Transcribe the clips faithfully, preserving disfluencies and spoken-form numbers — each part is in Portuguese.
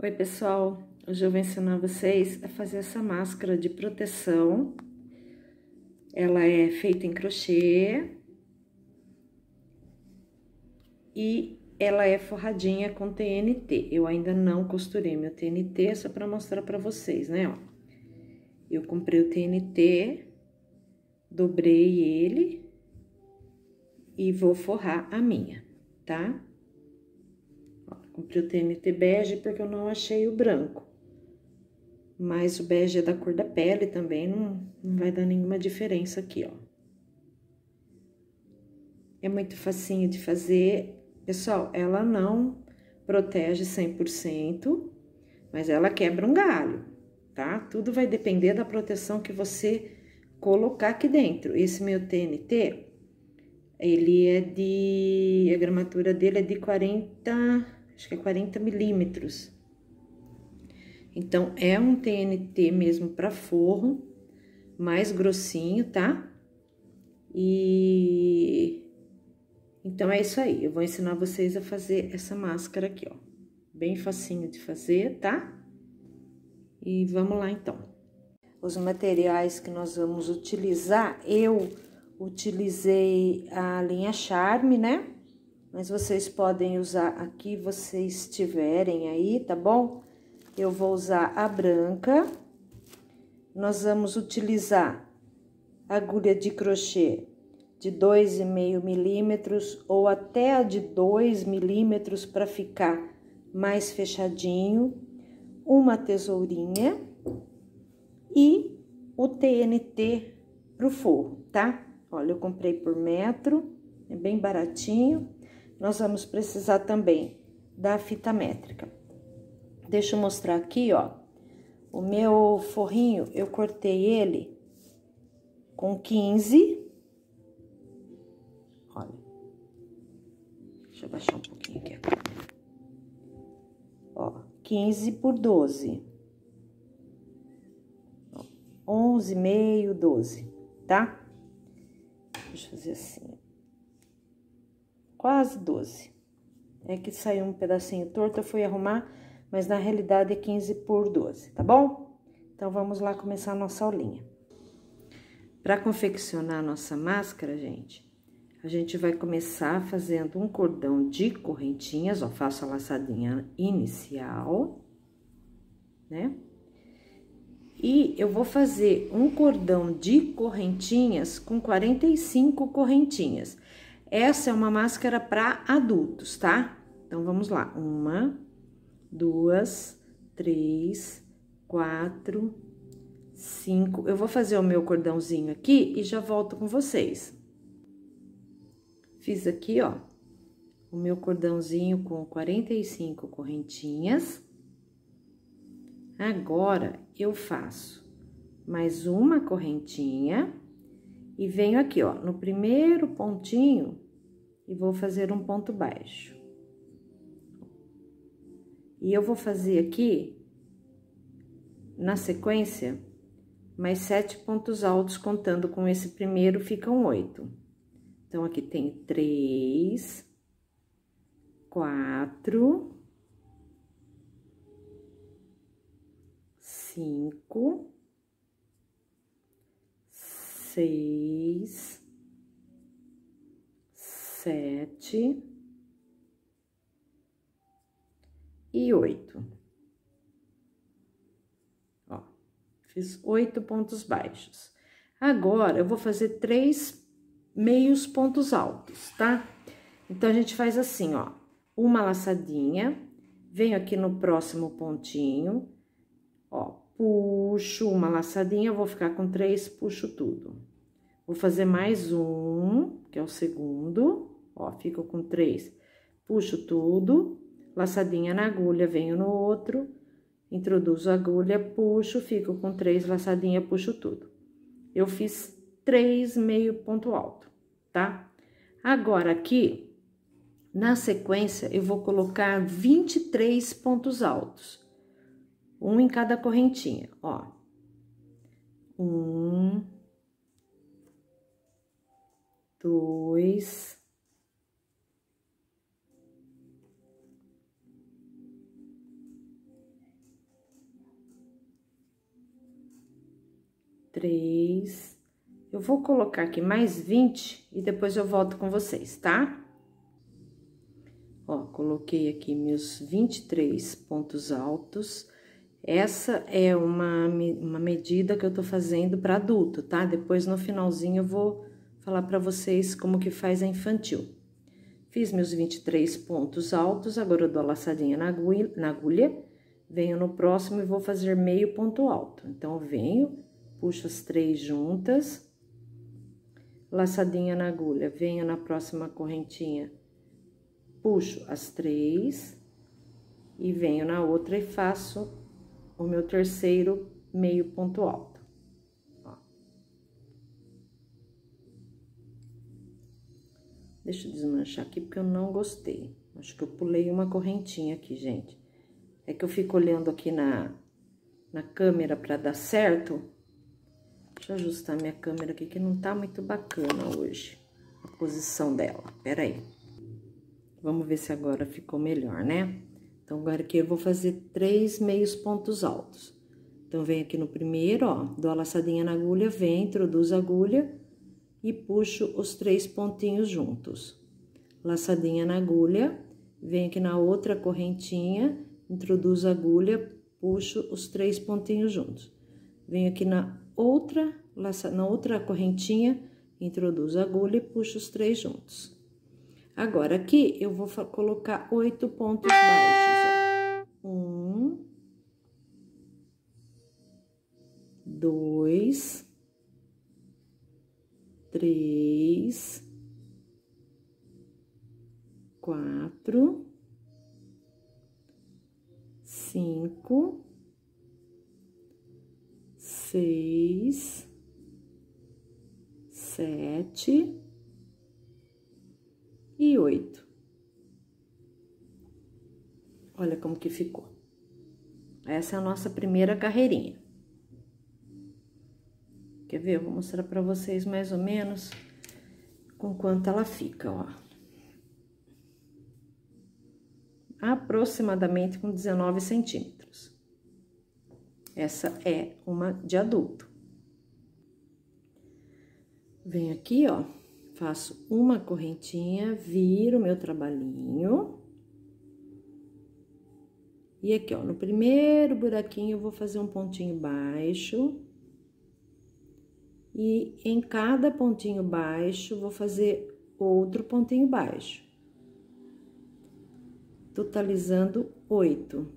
Oi, pessoal! Hoje eu vou ensinar vocês a fazer essa máscara de proteção. Ela é feita em crochê e ela é forradinha com T N T. Eu ainda não costurei meu T N T, só para mostrar para vocês, né, ó. Eu comprei o T N T, dobrei ele e vou forrar a minha, tá? Ó, comprei o T N T bege porque eu não achei o branco. Mas o bege é da cor da pele também, não, não vai dar nenhuma diferença aqui, ó. É muito facinho de fazer. Pessoal, ela não protege cem por cento, mas ela quebra um galho, tá? Tudo vai depender da proteção que você colocar aqui dentro. Esse meu T N T, ele é de... a gramatura dele é de quarenta, acho que é quarenta milímetros. Então, é um T N T mesmo para forro, mais grossinho, tá? E... então, é isso aí. Eu vou ensinar vocês a fazer essa máscara aqui, ó. Bem facinho de fazer, tá? E vamos lá, então. Os materiais que nós vamos utilizar, eu utilizei a linha Charme, né? Mas vocês podem usar aqui, vocês tiverem aí, tá bom? Eu vou usar a branca. Nós vamos utilizar agulha de crochê de dois e meio milímetros ou até a de dois milímetros para ficar mais fechadinho. Uma tesourinha e o T N T pro forro, tá? Olha, eu comprei por metro, é bem baratinho. Nós vamos precisar também da fita métrica. Deixa eu mostrar aqui, ó, o meu forrinho, eu cortei ele com quinze, olha, deixa eu baixar um pouquinho aqui a câmera, ó, quinze por doze, ó, onze, meio, doze, tá? Deixa eu fazer assim, quase doze, é que saiu um pedacinho torto, eu fui arrumar, mas na realidade é quinze por doze, tá bom? Então, vamos lá começar a nossa aulinha. Para confeccionar a nossa máscara, gente, a gente vai começar fazendo um cordão de correntinhas, ó, faço a laçadinha inicial, né? E eu vou fazer um cordão de correntinhas com quarenta e cinco correntinhas. Essa é uma máscara para adultos, tá? Então, vamos lá. Uma, duas, três, quatro, cinco. Eu vou fazer o meu cordãozinho aqui e já volto com vocês. Fiz aqui, ó, o meu cordãozinho com quarenta e cinco correntinhas. Agora, eu faço mais uma correntinha e venho aqui, ó, no primeiro pontinho e vou fazer um ponto baixo. E eu vou fazer aqui, na sequência, mais sete pontos altos, contando com esse primeiro, ficam oito. Então, aqui tem três, quatro, cinco, seis, sete e oito. Ó, fiz oito pontos baixos. Agora, eu vou fazer três meios pontos altos, tá? Então, a gente faz assim, ó, uma laçadinha, venho aqui no próximo pontinho, ó, puxo uma laçadinha, eu vou ficar com três, puxo tudo. Vou fazer mais um, que é o segundo, ó, fico com três, puxo tudo, laçadinha na agulha, venho no outro, introduzo a agulha, puxo, fico com três laçadinha, puxo tudo. Eu fiz três meio ponto alto, tá? Agora, aqui, na sequência, eu vou colocar vinte e três pontos altos. Um em cada correntinha, ó. Um, dois, três. Eu vou colocar aqui mais vinte e depois eu volto com vocês, tá? Ó, coloquei aqui meus vinte e três pontos altos. Essa é uma, uma medida que eu tô fazendo para adulto, tá? Depois, no finalzinho, eu vou falar para vocês como que faz a infantil. Fiz meus vinte e três pontos altos, agora eu dou a laçadinha na agulha, na agulha, venho no próximo e vou fazer meio ponto alto. Então, eu venho, puxo as três juntas, laçadinha na agulha, venho na próxima correntinha, puxo as três e venho na outra e faço o meu terceiro meio ponto alto. Ó. Deixa eu desmanchar aqui, porque eu não gostei. Acho que eu pulei uma correntinha aqui, gente. É que eu fico olhando aqui na, na câmera pra dar certo. Deixa eu ajustar minha câmera aqui, que não tá muito bacana hoje, a posição dela. Pera aí. Vamos ver se agora ficou melhor, né? Então, agora aqui eu vou fazer três meios pontos altos. Então, venho aqui no primeiro, ó, dou a laçadinha na agulha, venho, introduzo a agulha e puxo os três pontinhos juntos. Laçadinha na agulha, venho aqui na outra correntinha, introduzo a agulha, puxo os três pontinhos juntos. Venho aqui na outra, laça, na outra correntinha, introduzo a agulha e puxo os três juntos. Agora, aqui, eu vou colocar oito pontos baixos, ó. Um, dois, três, quatro, cinco, seis, sete e oito. Olha como que ficou. Essa é a nossa primeira carreirinha. Quer ver? Eu vou mostrar pra vocês mais ou menos com quanto ela fica, ó. Aproximadamente com dezenove centímetros. Essa é uma de adulto. Venho aqui, ó, faço uma correntinha, viro meu trabalhinho. E aqui, ó, no primeiro buraquinho eu vou fazer um pontinho baixo. E em cada pontinho baixo, vou fazer outro pontinho baixo. Totalizando oito.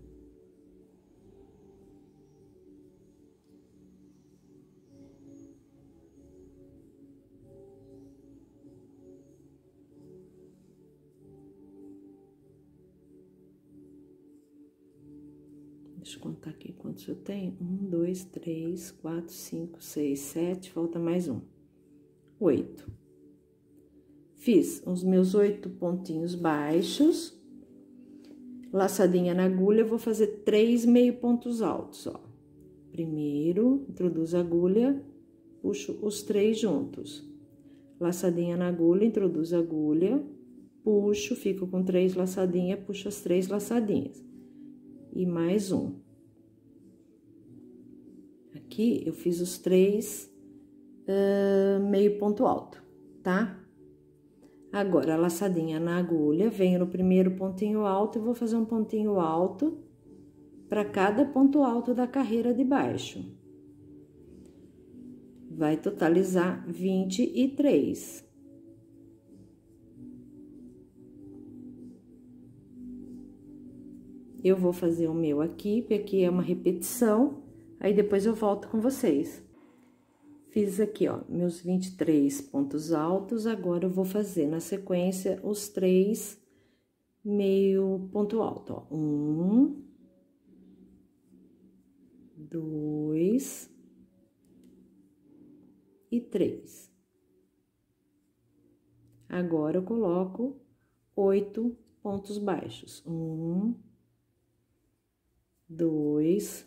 Deixa eu contar aqui quantos eu tenho. Um, dois, três, quatro, cinco, seis, sete, falta mais um. Oito. Fiz os meus oito pontinhos baixos. Laçadinha na agulha, eu vou fazer três meio pontos altos, ó. Primeiro, introduzo a agulha, puxo os três juntos. Laçadinha na agulha, introduzo a agulha, puxo, fico com três laçadinhas, puxo as três laçadinhas. E mais um. Aqui, eu fiz os três uh, meio ponto alto, tá? Agora, a laçadinha na agulha, venho no primeiro pontinho alto e vou fazer um pontinho alto para cada ponto alto da carreira de baixo. Vai totalizar vinte e três. Eu vou fazer o meu aqui, porque aqui é uma repetição, aí depois eu volto com vocês. Fiz aqui, ó, meus vinte e três pontos altos, agora eu vou fazer na sequência os três meio ponto alto, ó. Um, dois e três. Agora, eu coloco oito pontos baixos. Um, dois,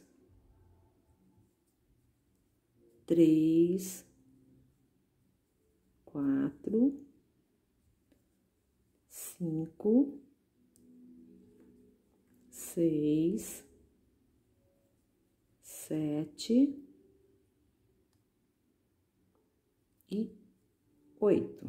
três, quatro, cinco, seis, sete e oito.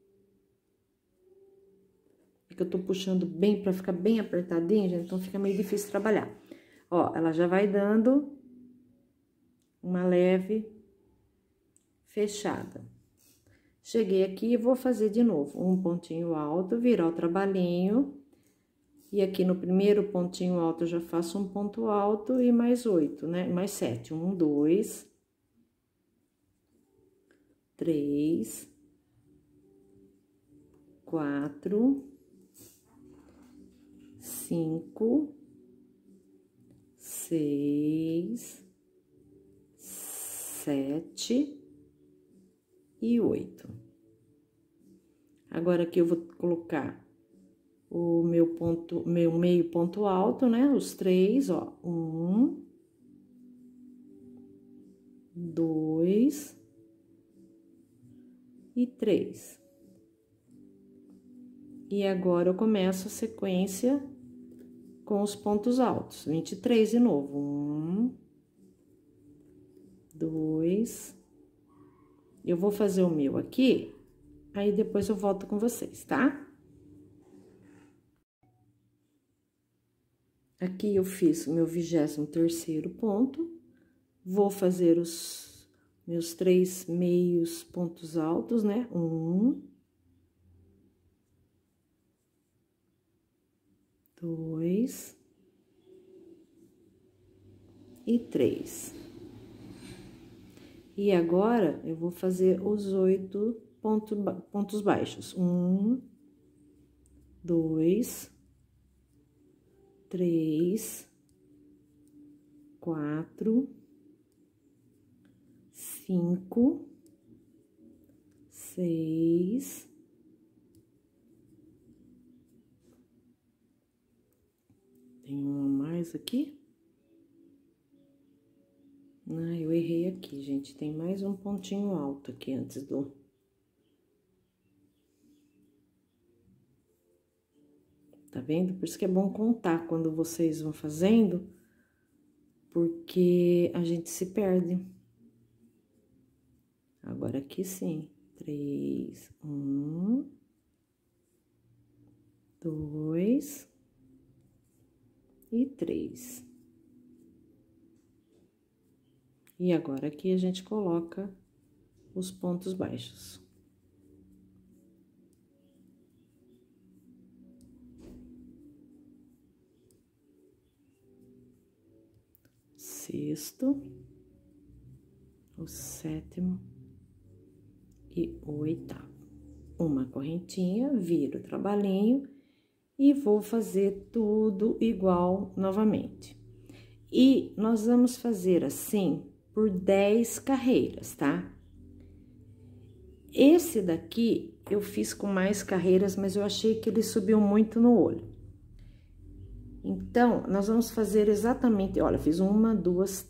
É que eu tô puxando bem pra ficar bem apertadinho, gente, então fica meio difícil trabalhar. Ó, ela já vai dando uma leve fechada. Cheguei aqui e vou fazer de novo um pontinho alto, virar o trabalhinho. E aqui no primeiro pontinho alto eu já faço um ponto alto e mais oito, né? Mais sete. Um, dois, três, quatro, cinco, seis, sete e oito. Agora aqui eu vou colocar o meu ponto, meu meio ponto alto, né? Os três, ó. Um, dois e três. E agora eu começo a sequência com os pontos altos. vinte e três de novo. Um, dois. Eu vou fazer o meu aqui, aí depois eu volto com vocês, tá? Aqui eu fiz o meu vigésimo terceiro ponto, vou fazer os meus três meios pontos altos, né? Um, dois e três. E agora, eu vou fazer os oito ponto, pontos baixos. Um, dois, três, quatro, cinco, seis, tem um a mais aqui. Ah, eu errei aqui, gente, tem mais um pontinho alto aqui antes do... Tá vendo? Por isso que é bom contar quando vocês vão fazendo, porque a gente se perde. Agora aqui sim. Três, um, dois e três. E agora aqui a gente coloca os pontos baixos. Sexto, o sétimo e o oitavo. Uma correntinha, viro o trabalhinho e vou fazer tudo igual novamente. E nós vamos fazer assim por dez carreiras, tá? Esse daqui eu fiz com mais carreiras, mas eu achei que ele subiu muito no olho. Então, nós vamos fazer exatamente, olha, fiz uma, duas,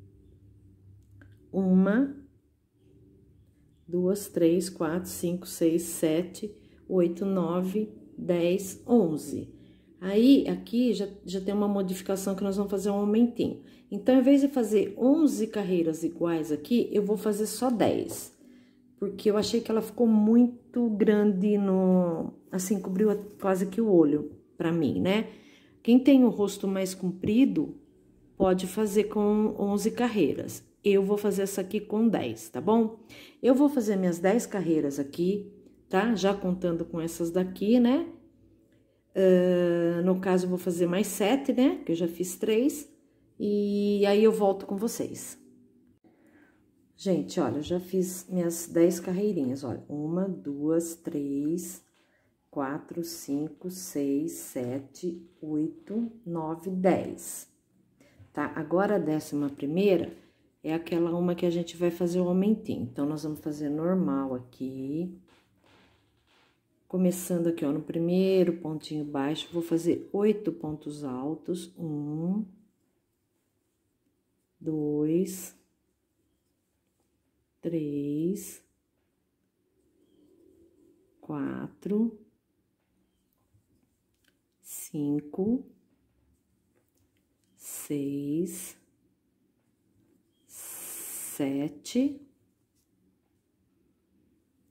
uma, duas, três, quatro, cinco, seis, sete, oito, nove, dez, onze. Aí, aqui já, já tem uma modificação que nós vamos fazer um aumentinho. Então, ao invés de fazer onze carreiras iguais aqui, eu vou fazer só dez. Porque eu achei que ela ficou muito grande no... Assim, cobriu quase que o olho pra mim, né? Quem tem o rosto mais comprido, pode fazer com onze carreiras. Eu vou fazer essa aqui com dez, tá bom? Eu vou fazer minhas dez carreiras aqui, tá? Já contando com essas daqui, né? Uh, no caso, eu vou fazer mais sete, né? Que eu já fiz três. E aí, eu volto com vocês. Gente, olha, eu já fiz minhas dez carreirinhas, olha. Uma, duas, três, quatro, cinco, seis, sete, oito, nove, dez. Tá? Agora, a décima primeira é aquela uma que a gente vai fazer o aumentinho. Então, nós vamos fazer normal aqui. Começando aqui, ó, no primeiro pontinho baixo, vou fazer oito pontos altos. Um, dois, três, quatro, cinco, seis, sete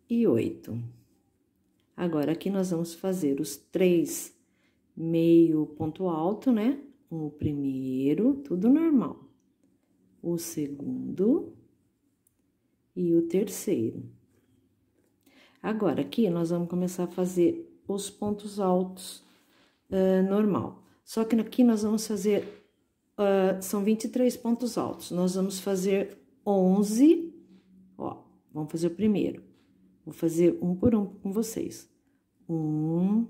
e oito. Agora, aqui nós vamos fazer os três meio ponto alto, né? O primeiro, tudo normal. O segundo e o terceiro. Agora, aqui nós vamos começar a fazer os pontos altos uh, normal. Só que aqui nós vamos fazer, uh, são vinte e três pontos altos. Nós vamos fazer onze, ó, vamos fazer o primeiro. Vou fazer um por um com vocês. Um,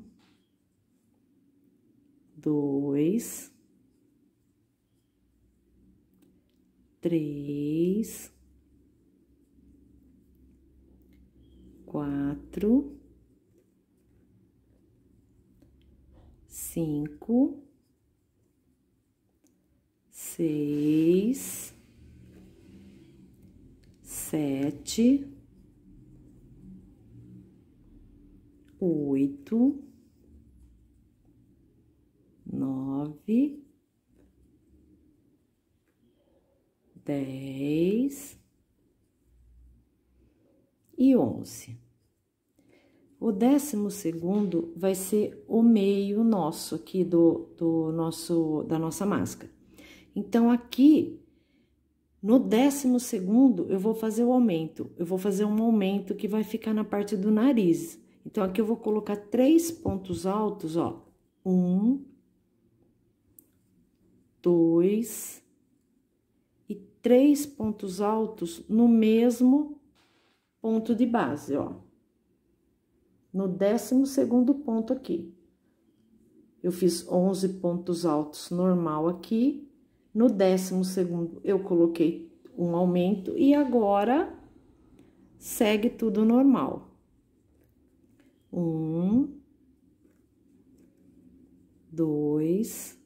dois, três, quatro, cinco, seis, sete, oito, nove, dez e onze. O décimo segundo vai ser o meio nosso aqui do, do nosso, da nossa máscara. Então, aqui, no décimo segundo, eu vou fazer o aumento. Eu vou fazer um aumento que vai ficar na parte do nariz. Então, aqui eu vou colocar três pontos altos, ó. Um, dois e três pontos altos no mesmo ponto de base, ó. No décimo segundo ponto aqui. Eu fiz onze pontos altos normal aqui. No décimo segundo, eu coloquei um aumento e agora segue tudo normal. Um, dois,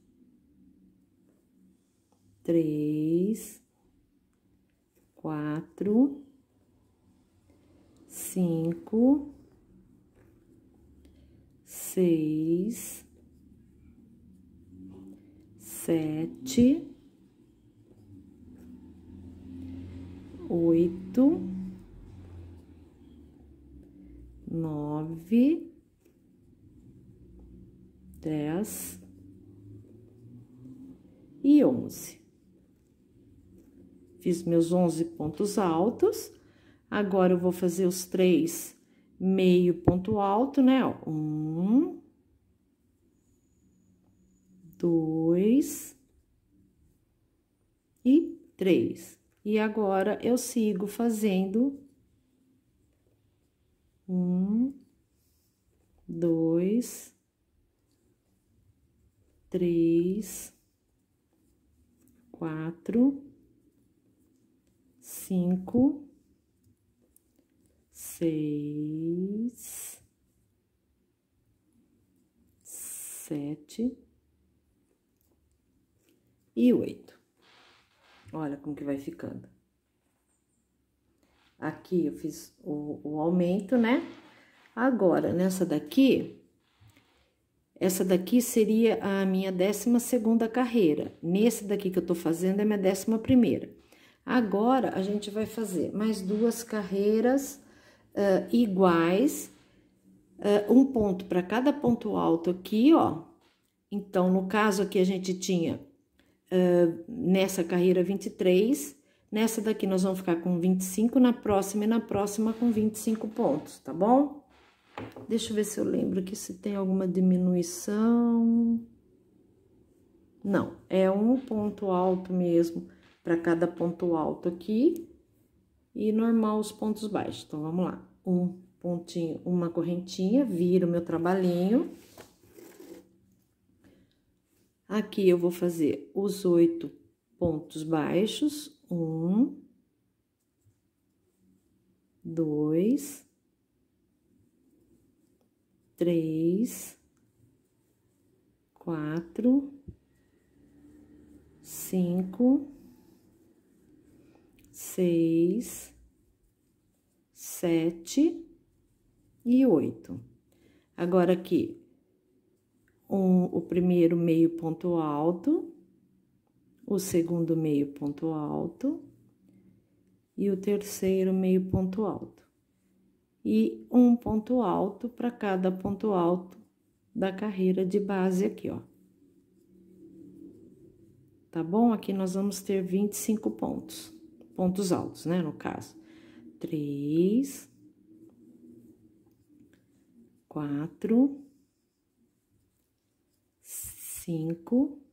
três, quatro, cinco, seis, sete, oito, nove, dez e onze. Fiz meus onze pontos altos. Agora, eu vou fazer os três meio ponto alto, né? Ó, um, dois e três. E agora, eu sigo fazendo um, dois, três, quatro, cinco, seis, sete e oito. Olha como que vai ficando. Aqui eu fiz o, o aumento, né? Agora, nessa daqui, essa daqui seria a minha décima segunda carreira. Nesse daqui que eu tô fazendo é minha décima primeira. Agora, a gente vai fazer mais duas carreiras uh, iguais, uh, um ponto para cada ponto alto aqui, ó. Então, no caso aqui, a gente tinha uh, nessa carreira vinte e três, nessa daqui nós vamos ficar com vinte e cinco, na próxima e na próxima com vinte e cinco pontos, tá bom? Deixa eu ver se eu lembro aqui se tem alguma diminuição. Não, é um ponto alto mesmo para cada ponto alto aqui e normal os pontos baixos. Então, vamos lá. Um pontinho, uma correntinha, viro meu trabalhinho. Aqui eu vou fazer os oito pontos baixos. Um, dois, três, quatro, cinco, seis, sete e oito. Agora, aqui, um, o primeiro meio ponto alto, o segundo meio ponto alto e o terceiro meio ponto alto. e um ponto alto para cada ponto alto da carreira de base aqui, ó. Tá bom? Aqui nós vamos ter vinte e cinco pontos, pontos altos, né, no caso. Três, quatro, cinco,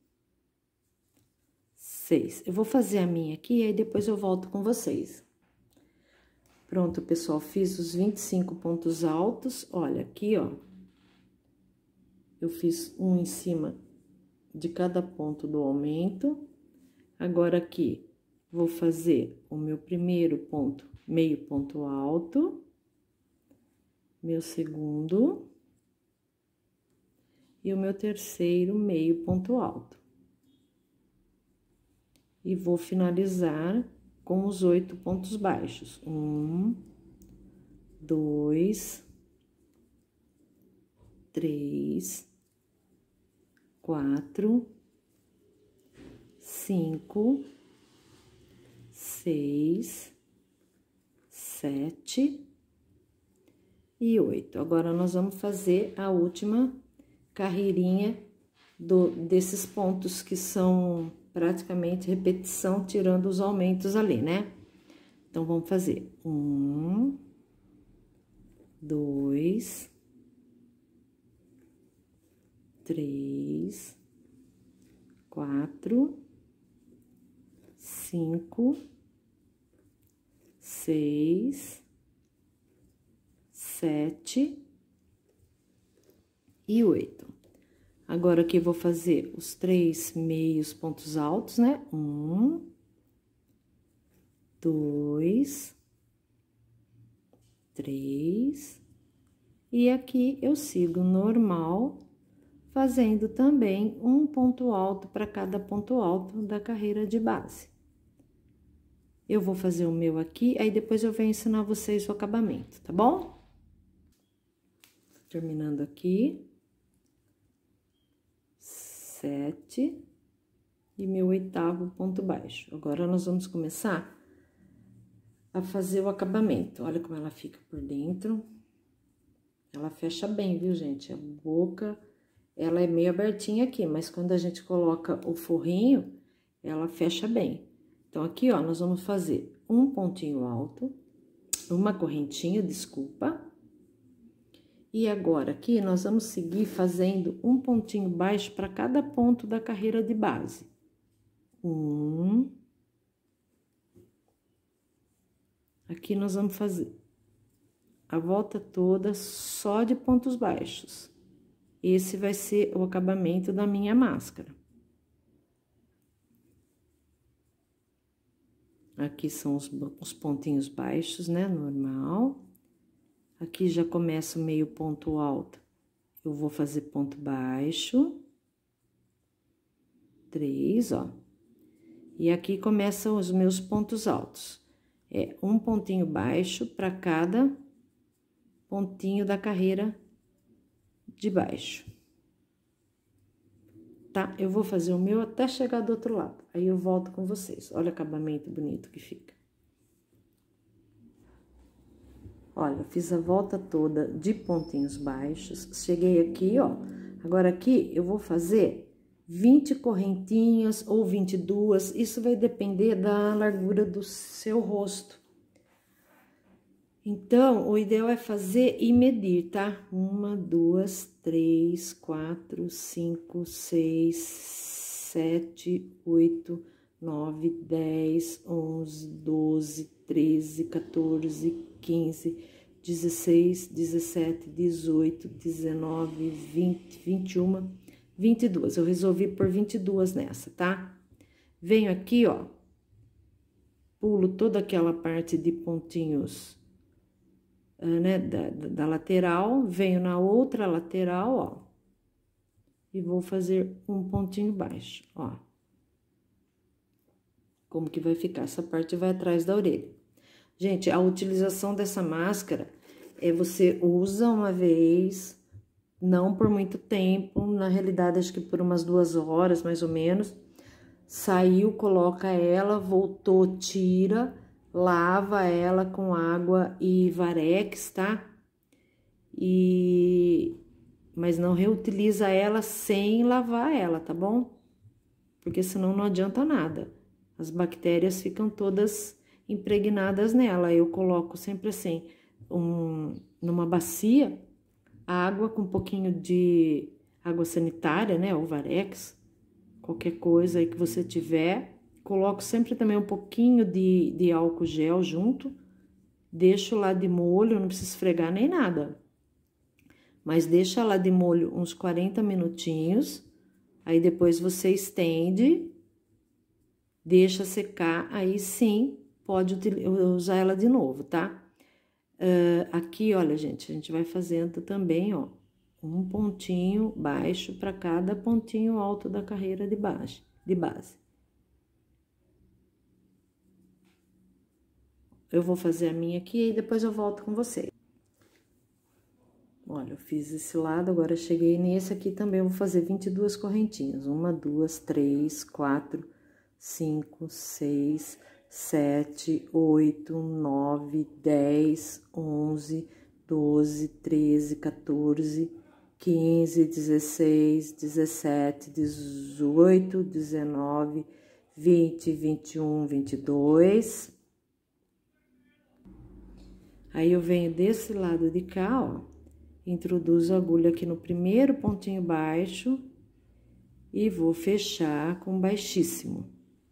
seis. Eu vou fazer a minha aqui e aí depois eu volto com vocês. Pronto, pessoal, fiz os vinte e cinco pontos altos. Olha, aqui, ó, eu fiz um em cima de cada ponto do aumento. Agora, aqui, vou fazer o meu primeiro ponto, meio ponto alto, meu segundo e o meu terceiro meio ponto alto. E vou finalizar com os oito pontos baixos. Um, dois, três, quatro, cinco, seis, sete e oito. Agora, nós vamos fazer a última carreirinha do, desses pontos que são praticamente repetição, tirando os aumentos ali, né? Então, vamos fazer um, dois, três, quatro, cinco, seis, sete e oito. Agora, aqui, eu vou fazer os três meios pontos altos, né? Um, dois, três, e aqui eu sigo normal, fazendo também um ponto alto para cada ponto alto da carreira de base. Eu vou fazer o meu aqui, aí depois eu venho ensinar vocês o acabamento, tá bom? Terminando aqui. Sete e meu oitavo ponto baixo. Agora, nós vamos começar a fazer o acabamento. Olha como ela fica por dentro. Ela fecha bem, viu, gente? A boca, ela é meio abertinha aqui, mas quando a gente coloca o forrinho, ela fecha bem. Então, aqui, ó, nós vamos fazer um pontinho alto, uma correntinha, desculpa. E agora, aqui, nós vamos seguir fazendo um pontinho baixo para cada ponto da carreira de base. Um. Aqui, nós vamos fazer a volta toda só de pontos baixos. Esse vai ser o acabamento da minha máscara. Aqui são os, os pontinhos baixos, né, normal. Aqui já começa o meio ponto alto, eu vou fazer ponto baixo, três, ó. E aqui começam os meus pontos altos. É um pontinho baixo para cada pontinho da carreira de baixo. Tá? Eu vou fazer o meu até chegar do outro lado, aí eu volto com vocês. Olha o acabamento bonito que fica. Olha, fiz a volta toda de pontinhos baixos, cheguei aqui, ó. Agora, aqui, eu vou fazer vinte correntinhas ou vinte e duas, isso vai depender da largura do seu rosto. Então, o ideal é fazer e medir, tá? Uma, duas, três, quatro, cinco, seis, sete, oito, nove, dez, onze, doze, treze, quatorze, quinze, dezesseis, dezessete, dezoito, dezenove, vinte, vinte e uma, vinte e duas. Eu resolvi por vinte e duas nessa, tá? Venho aqui, ó, pulo toda aquela parte de pontinhos, né, da, da lateral, venho na outra lateral, ó, e vou fazer um pontinho baixo, ó. Como que vai ficar? Essa parte vai atrás da orelha. Gente, a utilização dessa máscara é você usa uma vez, não por muito tempo, na realidade, acho que por umas duas horas, mais ou menos. Saiu, coloca ela, voltou, tira, lava ela com água e Varex, tá? E... Mas não reutiliza ela sem lavar ela, tá bom? Porque senão não adianta nada. As bactérias ficam todas impregnadas nela. Eu coloco sempre assim, um, numa bacia, água com um pouquinho de água sanitária, né? Ou Varex, qualquer coisa aí que você tiver. Coloco sempre também um pouquinho de, de álcool gel junto. Deixo lá de molho, não precisa esfregar nem nada. Mas deixa lá de molho uns quarenta minutinhos. Aí depois você estende, deixa secar, aí sim pode usar ela de novo, tá? Uh, aqui, olha, gente, a gente vai fazendo também, ó, um pontinho baixo para cada pontinho alto da carreira de base, de base. Eu vou fazer a minha aqui e depois eu volto com vocês. Olha, eu fiz esse lado, agora cheguei nesse aqui também, eu vou fazer vinte e duas correntinhas. Uma, duas, três, quatro, cinco, seis, sete, oito, nove, dez, onze, doze, treze, quatorze, quinze, dezesseis, dezessete, dezoito, dezenove, vinte, vinte e um, vinte e dois. Aí, eu venho desse lado de cá, ó. Introduzo a agulha aqui no primeiro pontinho baixo e vou fechar com baixíssimo.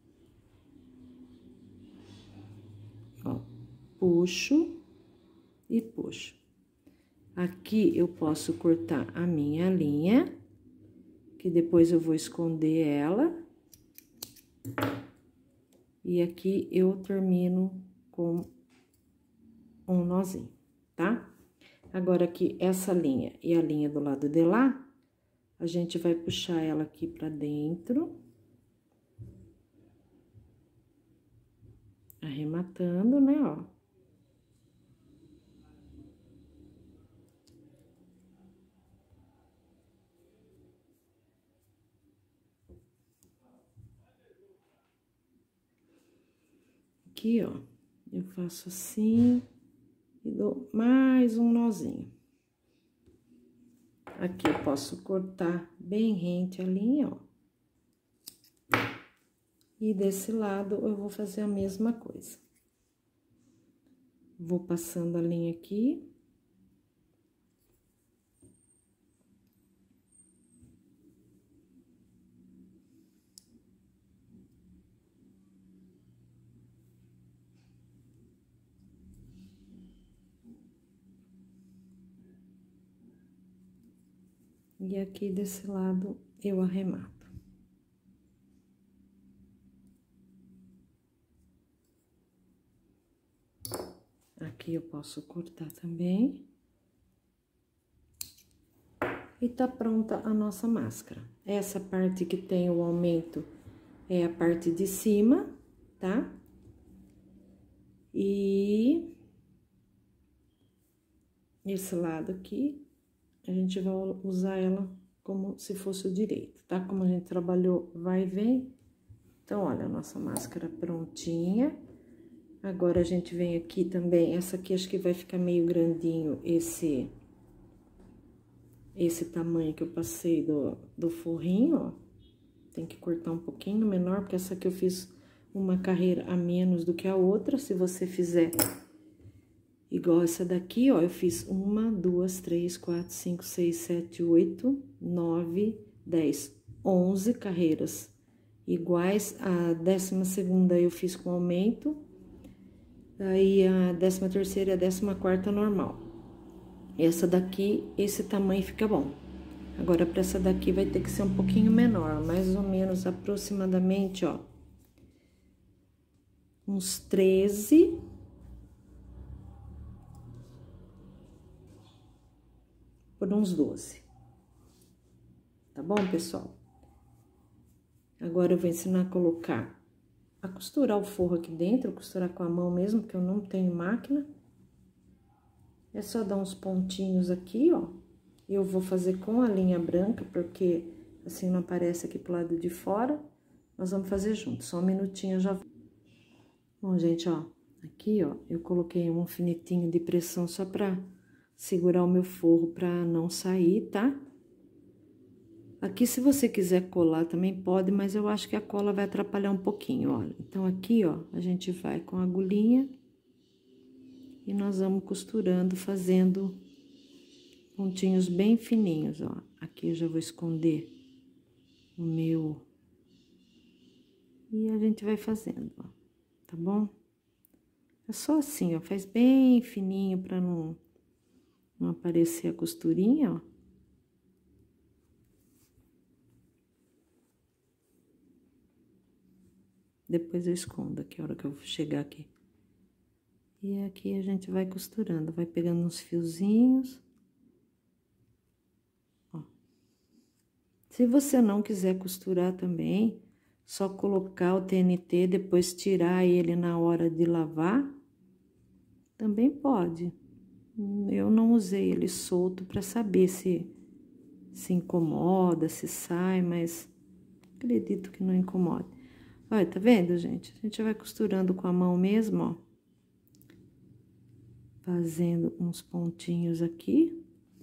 Ó, puxo e puxo. Aqui eu posso cortar a minha linha, que depois eu vou esconder ela. E aqui eu termino com um nozinho, tá? Agora, aqui, essa linha e a linha do lado de lá, a gente vai puxar ela aqui pra dentro. Arrematando, né, ó. Aqui, ó, eu faço assim... E dou mais um nozinho. Aqui eu posso cortar bem rente a linha, ó. E desse lado eu vou fazer a mesma coisa. Vou passando a linha aqui. E aqui desse lado eu arremato. Aqui eu posso cortar também. E tá pronta a nossa máscara. Essa parte que tem o aumento é a parte de cima, tá? E esse lado aqui, a gente vai usar ela como se fosse o direito, tá? Como a gente trabalhou vai e vem. Então, olha, a nossa máscara prontinha. Agora, a gente vem aqui também, essa aqui acho que vai ficar meio grandinho, esse... Esse tamanho que eu passei do, do forrinho, ó. Tem que cortar um pouquinho menor, porque essa aqui eu fiz uma carreira a menos do que a outra. Se você fizer igual essa daqui, ó, eu fiz uma, duas, três, quatro, cinco, seis, sete, oito, nove, dez, onze carreiras iguais. A décima segunda eu fiz com aumento, aí a décima terceira e a décima quarta normal. Essa daqui, esse tamanho fica bom. Agora, pra essa daqui vai ter que ser um pouquinho menor, mais ou menos aproximadamente, ó, uns treze. Por uns doze. Tá bom, pessoal? Agora, eu vou ensinar a colocar, a costurar o forro aqui dentro, costurar com a mão mesmo, porque eu não tenho máquina. É só dar uns pontinhos aqui, ó. Eu vou fazer com a linha branca, porque assim não aparece aqui pro lado de fora. Nós vamos fazer junto, só um minutinho eu já... Bom, gente, ó, Aqui, ó, eu coloquei um alfinetinho de pressão só pra segurar o meu forro pra não sair, tá? Aqui, se você quiser colar, também pode, mas eu acho que a cola vai atrapalhar um pouquinho, olha. Então, aqui, ó, a gente vai com a agulhinha e nós vamos costurando, fazendo pontinhos bem fininhos, ó. Aqui eu já vou esconder o meu... E a gente vai fazendo, ó, tá bom? É só assim, ó, faz bem fininho pra não, não aparecer a costurinha, ó. Depois eu escondo aqui, a hora que eu chegar aqui. E aqui a gente vai costurando, vai pegando uns fiozinhos. Ó. Se você não quiser costurar também, só colocar o T N T, depois tirar ele na hora de lavar, também pode. Eu não usei ele solto para saber se se incomoda, se sai, mas acredito que não incomoda. Olha, tá vendo, gente? A gente vai costurando com a mão mesmo, ó. Fazendo uns pontinhos aqui.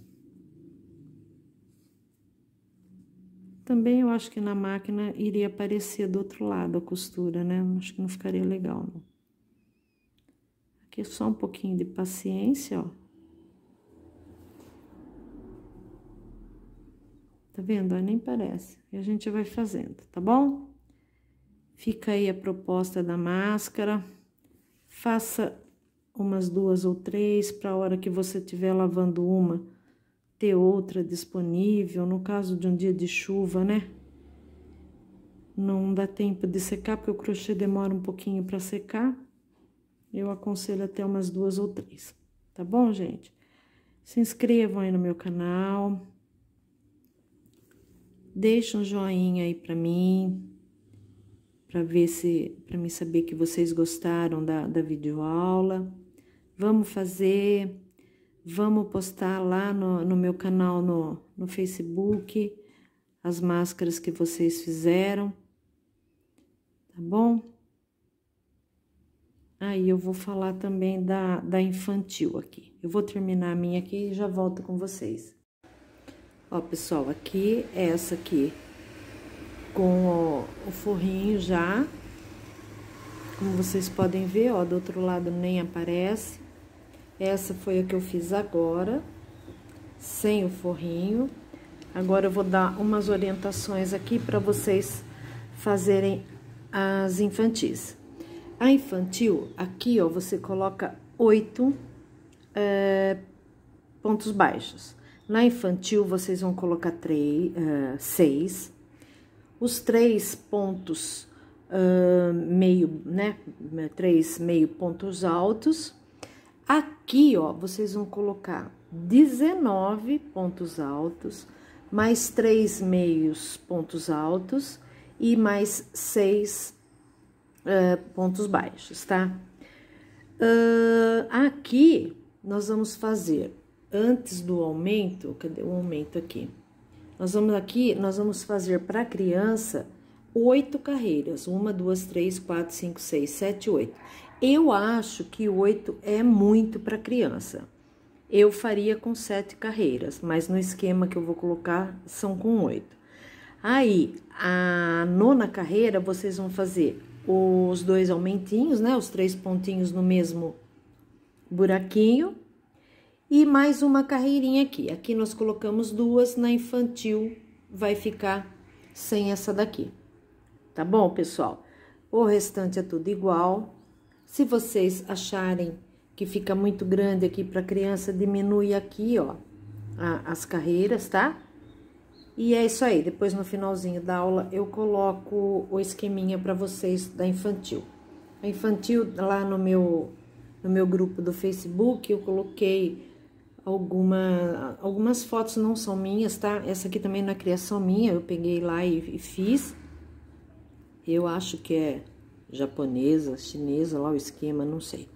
Também eu acho que na máquina iria aparecer do outro lado a costura, né? Acho que não ficaria legal, não. Aqui é só um pouquinho de paciência, ó. Tá vendo? Nem parece. E a gente vai fazendo, tá bom? Fica aí a proposta da máscara. Faça umas duas ou três, para a hora que você estiver lavando uma, ter outra disponível. No caso de um dia de chuva, né? Não dá tempo de secar, porque o crochê demora um pouquinho para secar. Eu aconselho até umas duas ou três, tá bom, gente? Se inscrevam aí no meu canal. Deixa um joinha aí pra mim, pra ver se, pra mim saber que vocês gostaram da, da videoaula. Vamos fazer, vamos postar lá no, no meu canal no, no Facebook, as máscaras que vocês fizeram, tá bom? Aí eu vou falar também da, da infantil aqui. Eu vou terminar a minha aqui e já volto com vocês. Ó, pessoal, aqui, essa aqui, com o, o forrinho já. Como vocês podem ver, ó, do outro lado nem aparece. Essa foi a que eu fiz agora, sem o forrinho. Agora eu vou dar umas orientações aqui para vocês fazerem as infantis. A infantil, aqui, ó, você coloca oito é, pontos baixos. Na infantil, vocês vão colocar três, uh, seis. Os três pontos uh, meio, né? Três meio pontos altos. Aqui, ó, vocês vão colocar dezenove pontos altos, mais três meios pontos altos e mais seis uh, pontos baixos, tá? Uh, aqui, nós vamos fazer... Antes do aumento, cadê o aumento aqui? Nós vamos aqui, nós vamos fazer para criança oito carreiras. Uma, duas, três, quatro, cinco, seis, sete, oito. Eu acho que oito é muito para criança. Eu faria com sete carreiras, mas no esquema que eu vou colocar são com oito. Aí, a nona carreira, vocês vão fazer os dois aumentinhos, né? Os três pontinhos no mesmo buraquinho. E mais uma carreirinha aqui. Aqui nós colocamos duas, na infantil vai ficar sem essa daqui. Tá bom, pessoal? O restante é tudo igual. Se vocês acharem que fica muito grande aqui para criança, diminui aqui, ó, a, as carreiras, tá? E é isso aí. Depois, no finalzinho da aula, eu coloco o esqueminha para vocês da infantil. A infantil, lá no meu, no meu grupo do Facebook, eu coloquei... Alguma, algumas fotos não são minhas, tá? Essa aqui também não é criação minha, eu peguei lá e, e fiz. Eu acho que é japonesa, chinesa, lá o esquema, não sei.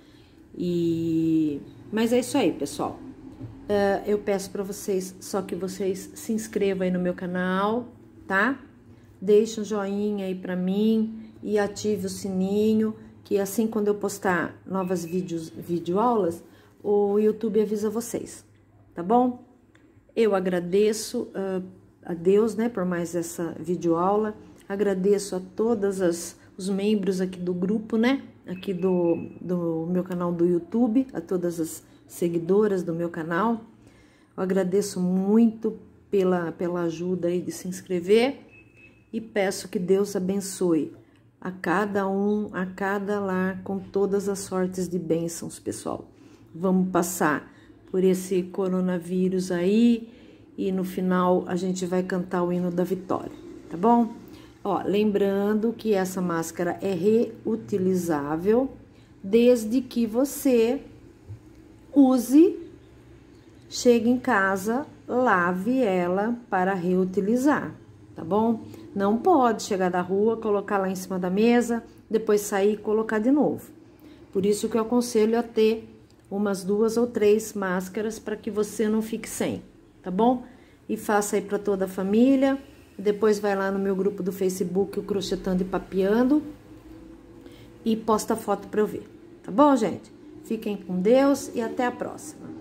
E... Mas é isso aí, pessoal. Uh, eu peço pra vocês, só que vocês se inscrevam aí no meu canal, tá? Deixe um joinha aí pra mim e ative o sininho, que assim quando eu postar novas vídeos, videoaulas, o YouTube avisa vocês, tá bom? Eu agradeço uh, a Deus, né, por mais essa videoaula, agradeço a todas as os membros aqui do grupo, né, aqui do, do meu canal do YouTube, a todas as seguidoras do meu canal. Eu agradeço muito pela, pela ajuda aí de se inscrever e peço que Deus abençoe a cada um, a cada lar, com todas as sortes de bênçãos, pessoal. Vamos passar por esse coronavírus aí e no final a gente vai cantar o hino da vitória, tá bom? Ó, lembrando que essa máscara é reutilizável, desde que você use, chegue em casa, lave ela para reutilizar, tá bom? Não pode chegar da rua, colocar lá em cima da mesa, depois sair e colocar de novo. Por isso que eu aconselho a ter umas duas ou três máscaras para que você não fique sem, tá bom? E faça aí para toda a família. Depois vai lá no meu grupo do Facebook, o Crochetando e Papeando, e posta foto para eu ver. Tá bom, gente? Fiquem com Deus e até a próxima.